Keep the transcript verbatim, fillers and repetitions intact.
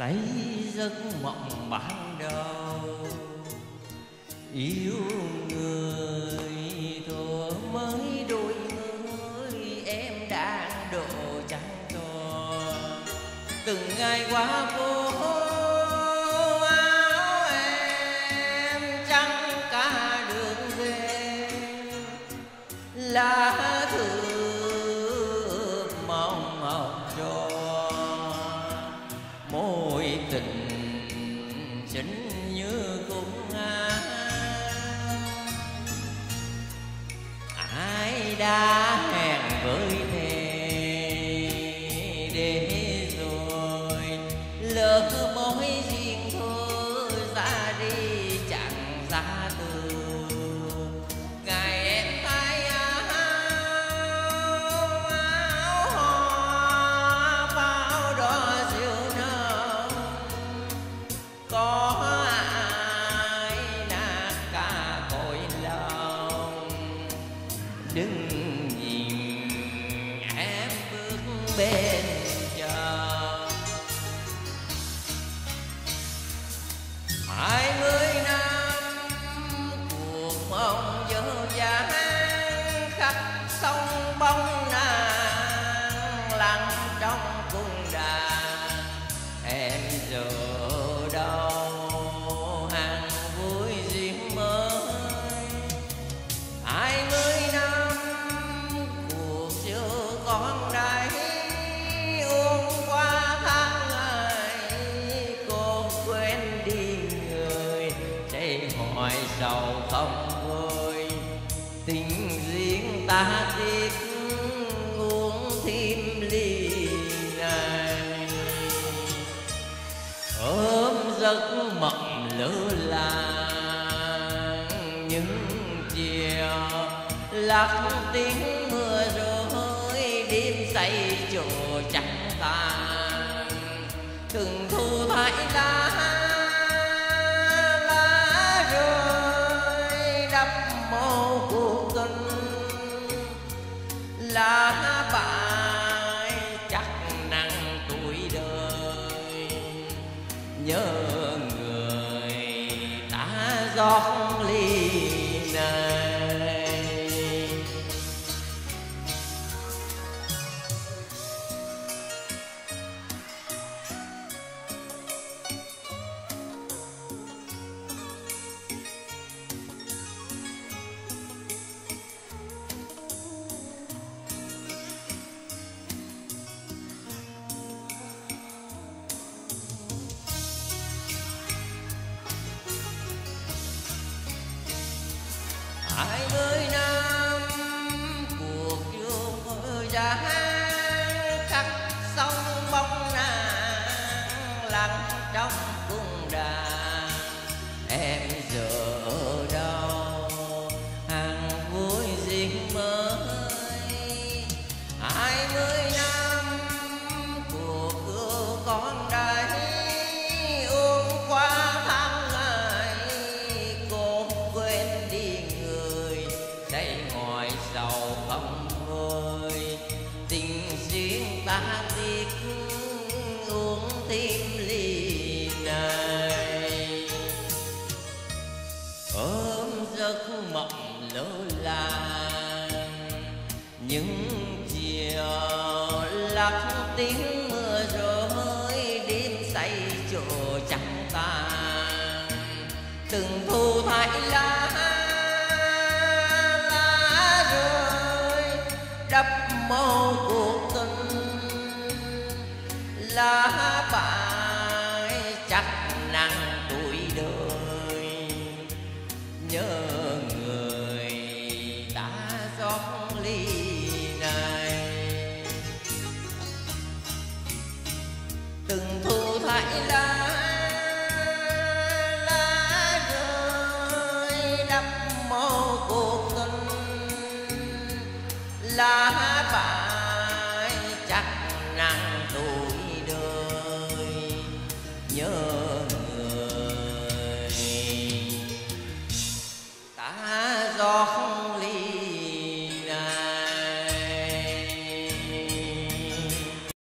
say giấc mộng ban đầu. Yêu người thuở mới đôi mươi, em đang độ trăng tròn. Từng ngày qua phố áo em trắng cả đường về, lá thư mong học cho môi tình xinh như cung áo. Ai đã hẹn với thề để rồi lỡ mối duyên thôi ra đi chẳng ra từ. Ngày em thay áo áo hoa bao đóa diêu nồng, có ai nát cả cõi lòng. Đừng nhìn em bước bên chờ hai mươi năm cuộc mong dở dang, khắc sông bóng nàng lặng trong cung đàn. Em giờ đâu hàng vui duyên mới, hai mươi năm cuộc chưa con đấy uống qua tháng ngày. Cô quên đi người để hỏi sầu không vơi, tình riêng ta tiếc uống thêm ly này. Ôm giấc mộng lơ làng những chiều lạc tiếng mưa rơi, đêm say chỗ trắng tàn. Từng thu thái lá lá rơi đắp mô cuộc tình, lá bãi chắc nặng tuổi đời. Nhớ người ta giọt ly này. Hai mươi năm cuộc yêu giá khắc sông bóng nàng lặng trong cung đàn. Em giờ ở đâu hàng vui duyên mới, hai mươi năm cuộc yêu con đấy uống qua tháng ngày. Cô quên đi người đây ngồi sầu không vơi, tình duyên ta tiếc uống thêm ly này. Ôm giấc mộng lơ làng những chiều lạc tiếng mưa rơi, đêm say chỗ trắng tàn. Từng thu thái lá lá rơi đắp mô cuộc tình, lá bãi chắc nặng tuổi đời. Nhớ người đã giọt ly này. Từng thu thái lá lá rơi đắp mô cuộc tình, lá bãi